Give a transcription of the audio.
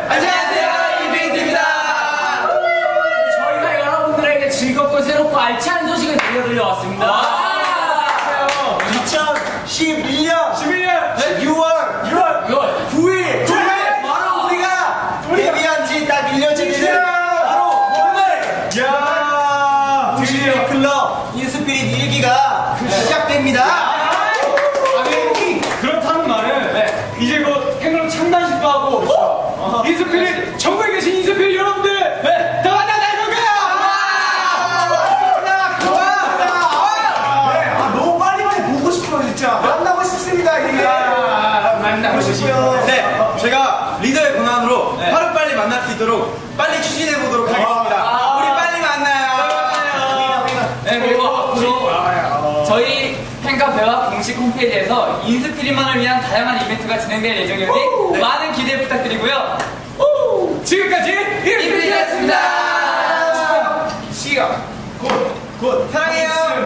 안녕하세요, 인피니트입니다. 저희가 여러분들에게 즐겁고 새롭고 알찬 소식을 들려드려왔습니다. 2011년 6월 9일 바로 우리가 데뷔한 지 딱 1년째인데 바로 오늘 드디어 클럽 인스피릿 1기가 시작됩니다. 그렇다는 말은 이제 곧 팬클럽 창단식도 하고 인스피릿 전국에 계신 인스피릿 여러분들 다 만나다 이거야! 너무 빨리 보고 싶어요 진짜. 만나고 싶습니다. 만나고 싶어요. 네, 제가 리더의 권한으로 하루빨리 만날 수 있도록 빨리 추진해 보도록 하겠습니다. 우리 빨리 만나요. 네, 그리고 앞으로 저희 팬카페와 공식 홈페이지에서 인스피릿만을 위한 다양한 이벤트가 진행될 예정이니 많은 기대 부탁드리고요. 지금까지 인피니트였습니다. 시간 곧 사랑해요.